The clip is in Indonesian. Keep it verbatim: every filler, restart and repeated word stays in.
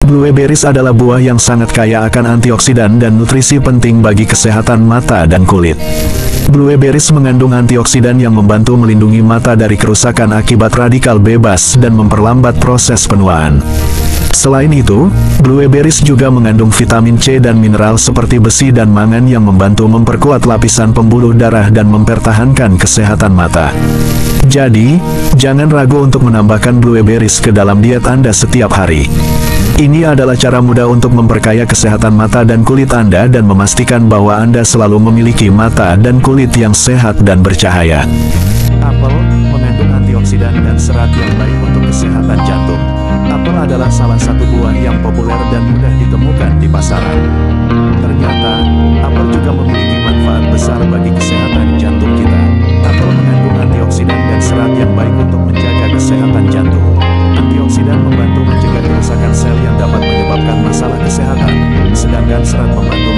Blueberries adalah buah yang sangat kaya akan antioksidan dan nutrisi penting bagi kesehatan mata dan kulit. Blueberries mengandung antioksidan yang membantu melindungi mata dari kerusakan akibat radikal bebas dan memperlambat proses penuaan. Selain itu, blueberries juga mengandung vitamin C dan mineral seperti besi dan mangan yang membantu memperkuat lapisan pembuluh darah dan mempertahankan kesehatan mata. Jadi, jangan ragu untuk menambahkan blueberries ke dalam diet Anda setiap hari. Ini adalah cara mudah untuk memperkaya kesehatan mata dan kulit Anda dan memastikan bahwa Anda selalu memiliki mata dan kulit yang sehat dan bercahaya. Apel mengandung antioksidan dan serat yang baik untuk kesehatan jantung. Apel adalah salah satu buah yang populer dan mudah ditemukan di pasaran. Ternyata, apel juga memiliki manfaat besar bagi kesehatan jantung kita. Apel mengandung antioksidan dan serat yang baik untuk menjaga kesehatan jantung. Antioksidan membantu mencegah kerusakan sel yang dapat menyebabkan masalah kesehatan, sedangkan serat membantu